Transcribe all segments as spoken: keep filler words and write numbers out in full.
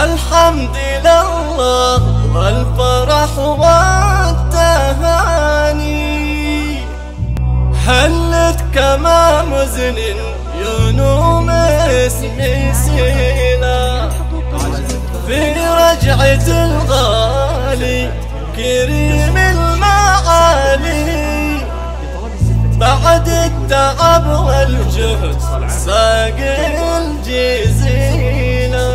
الحمد لله والفرح والتهاني هلت كما مزن ينوم اسمي سينا في رجعة الغالي كريم المعالي بعد التعب والجهد ساق الجزيلة.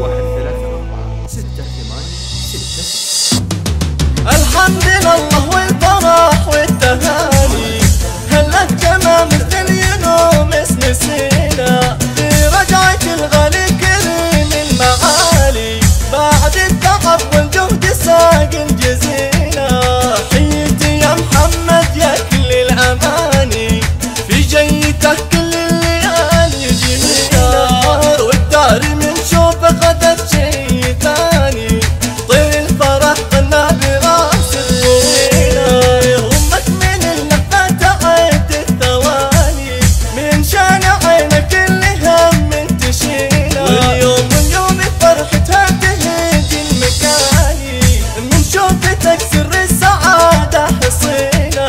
الحمد لله والفرح والتهاني هلت كما مثل ينوم اسم سينا في رجعة الغالي كريم المعالي بعد التعب والجهد ساق الجزيلة. حيتي يا محمد يا كل الأماني في جيته كل الليالي جميلة والدار من شوفه غدت شي ثاني طير الفرح قلنا براس الطويلة. همك من اللفة تعد الثواني من شان عينك اللي هم تشيله واليوم من يوم فرحتها تهدي المكاني من شوفتك سر السعادة حصيلة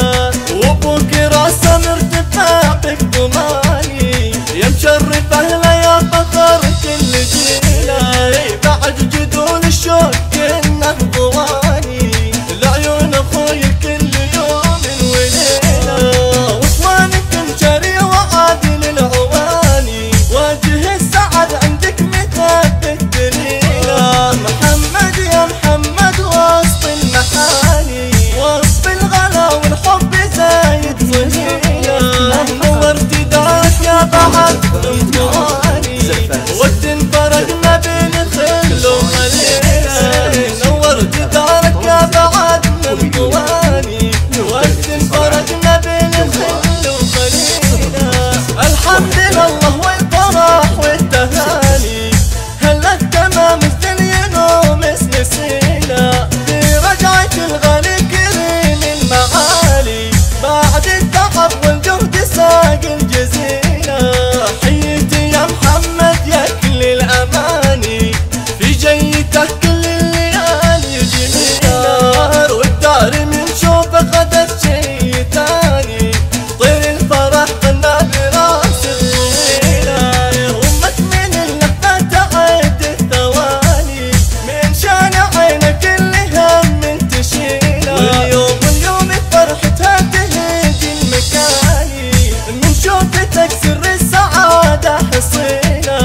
وبكرة مرتفع بك ضماني يا مشرف اهله يا فخر كل جيله بعد جدول الشوق كنه ضواني العيون اخوي كل يوم وليله واخوانك مشاري وعادل العواني واجه السعد عندك مثبت دليله. محمد يا محمد وسط المحاني وسط الغلا والحب زايد ظهيله نورت دارك يا بعد ضواني وقت فرقنا بين الخل وخليله نورت دارك يا بعد من ضواني وقت فرقنا بين الخل وخليله. الحمد لله والفرح والتهاني هلت كما مثل ينوم اسم سينا في رجعة الغالي كريم المعالي بعد التعب والجهد ساق الجزيلة. حيتي يا محمد يا كل الأماني في جيته كل الليالي جميلة والدار من شوفه غدت شي ثاني طير الفرح قلنا براس الطويلة. همك من اللفة تعد الثواني من شان عينك اللي هم تشيله واليوم واليوم فرحتها تهدي المكاني من شوفتك سر السعادة حصيلة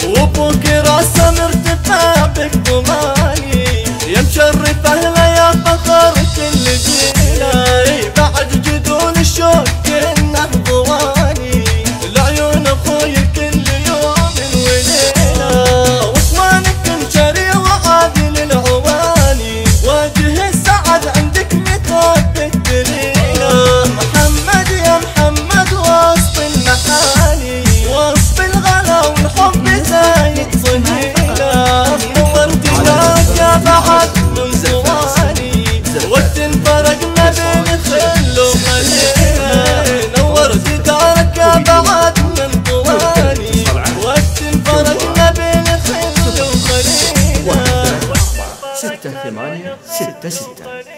وبكرة مرتفع بك ضماني يا مشرف اهله يا فخر كل جيله بعد جدول الشوق كنه ضواني العيون اخوي كل يوم وليله واخوانك مشاري وعادل العواني واجه السعد عندك مثبت دليله. محمد يا محمد وسط المحاني وسط الغلا والحب زايد ظهيله نورت دارك يا بعد من ضواني وقت فرقنا بين الخل وخليله نورت دارك يا بعد من ضواني وقت فرقنا بين الخل وخليله. ستة ثمانية ستة ستة